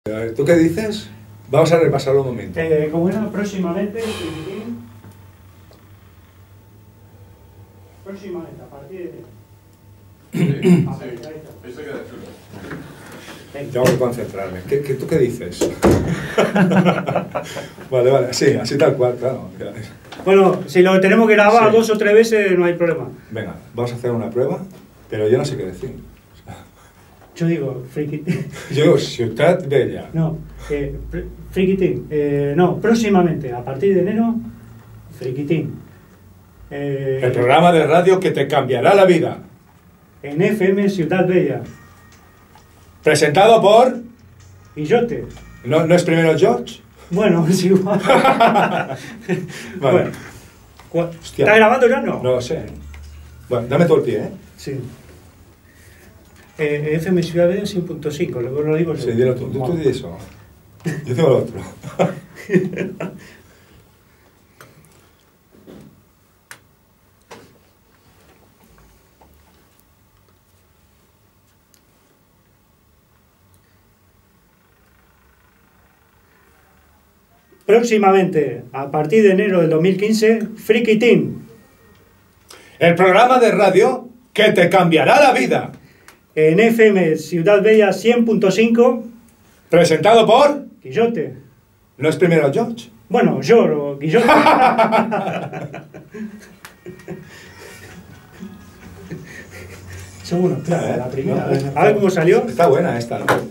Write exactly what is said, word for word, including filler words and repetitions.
¿Tú qué dices? Vamos a repasarlo un momento. Eh, como era próximamente, próximamente, a partir de... Sí, sí, eso queda chulo. Tengo que concentrarme. ¿Qué, qué, ¿Tú qué dices? Vale, vale, sí, así tal cual, claro. Bueno, si lo tenemos que grabar Sí. dos o tres veces, no hay problema. Venga, vamos a hacer una prueba, pero yo no sé qué decir. Yo digo, friquitín. Yo digo, Ciutat Bella. No, eh, fr- friquitín. Eh, no, próximamente, a partir de enero, friquitín. Eh, El programa de radio que te cambiará la vida. En F M Ciudad Bella. Presentado por... Guillote. ¿No, ¿no es primero George? Bueno, es igual. Vale. Bueno, ¿cu- Hostia. ¿está grabando ya o no? No lo sé. Bueno, dame todo el pie, ¿eh? Sí. Eh, F M Ciudad Bella cien punto cinco, luego lo digo yo. Sí, dilo tú. Tú, tú di eso. Yo digo lo otro. Próximamente, a partir de enero del dos mil quince, Friki Team. El programa de radio que te cambiará la vida. En F M Ciudad Bella cien punto cinco, Presentado por... Guillote. ¿No es primero George? Bueno, yo, o Guillote. Seguro, claro, la primera. No, A ver cómo salió. Está buena esta, ¿no?